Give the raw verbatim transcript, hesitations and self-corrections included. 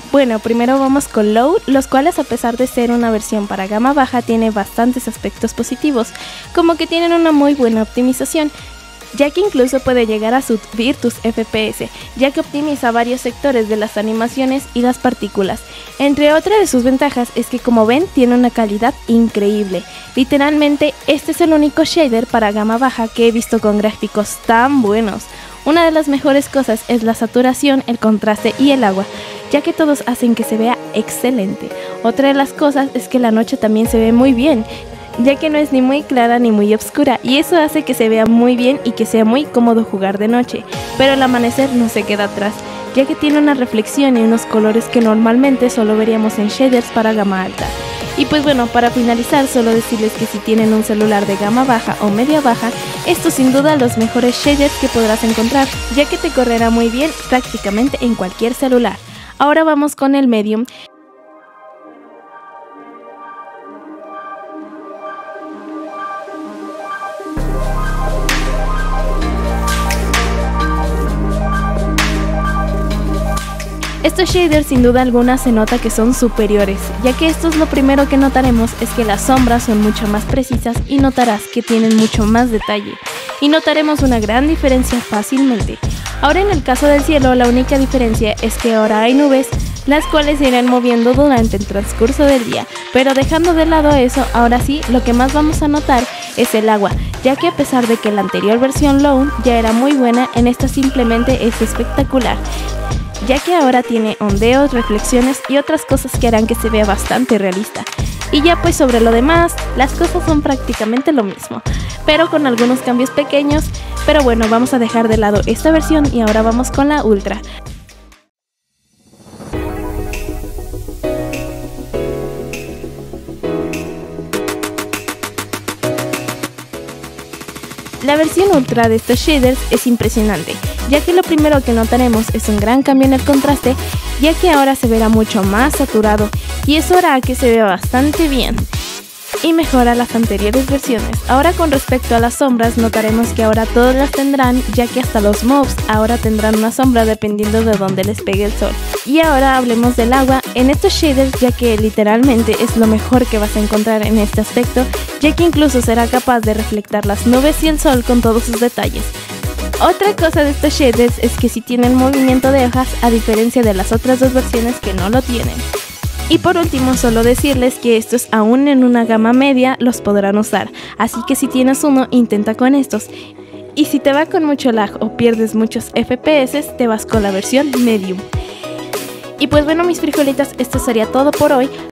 Bueno, primero vamos con Low, los cuales a pesar de ser una versión para gama baja tiene bastantes aspectos positivos, como que tienen una muy buena optimización, ya que incluso puede llegar a subir tus F P S, ya que optimiza varios sectores de las animaciones y las partículas. Entre otras de sus ventajas es que, como ven, tiene una calidad increíble. Literalmente este es el único shader para gama baja que he visto con gráficos tan buenos. Una de las mejores cosas es la saturación, el contraste y el agua, ya que todos hacen que se vea excelente. Otra de las cosas es que la noche también se ve muy bien, ya que no es ni muy clara ni muy oscura, y eso hace que se vea muy bien y que sea muy cómodo jugar de noche. Pero el amanecer no se queda atrás, ya que tiene una reflexión y unos colores que normalmente solo veríamos en shaders para gama alta. Y pues bueno, para finalizar, solo decirles que si tienen un celular de gama baja o media baja, estos sin duda los mejores shaders que podrás encontrar, ya que te correrá muy bien prácticamente en cualquier celular. Ahora vamos con el medium. Estos shaders sin duda alguna se nota que son superiores, ya que esto es lo primero que notaremos, es que las sombras son mucho más precisas y notarás que tienen mucho más detalle, y notaremos una gran diferencia fácilmente. Ahora en el caso del cielo, la única diferencia es que ahora hay nubes, las cuales se irán moviendo durante el transcurso del día, pero dejando de lado eso, ahora sí, lo que más vamos a notar es el agua, ya que a pesar de que la anterior versión Low ya era muy buena, en esta simplemente es espectacular, ya que ahora tiene ondeos, reflexiones y otras cosas que harán que se vea bastante realista. Y ya pues sobre lo demás, las cosas son prácticamente lo mismo, pero con algunos cambios pequeños. Pero bueno, vamos a dejar de lado esta versión y ahora vamos con la Ultra. La versión Ultra de estos shaders es impresionante, ya que lo primero que notaremos es un gran cambio en el contraste, ya que ahora se verá mucho más saturado, y eso hará que se vea bastante bien y mejora las anteriores versiones. Ahora con respecto a las sombras, notaremos que ahora todas las tendrán, ya que hasta los mobs ahora tendrán una sombra dependiendo de dónde les pegue el sol. Y ahora hablemos del agua en estos shaders, ya que literalmente es lo mejor que vas a encontrar en este aspecto, ya que incluso será capaz de reflectar las nubes y el sol con todos sus detalles. Otra cosa de estos shaders es que sí tienen movimiento de hojas, a diferencia de las otras dos versiones que no lo tienen. Y por último, solo decirles que estos aún en una gama media los podrán usar, así que si tienes uno, intenta con estos. Y si te va con mucho lag o pierdes muchos F P S, te vas con la versión medium. Y pues bueno, mis frijolitas, esto sería todo por hoy.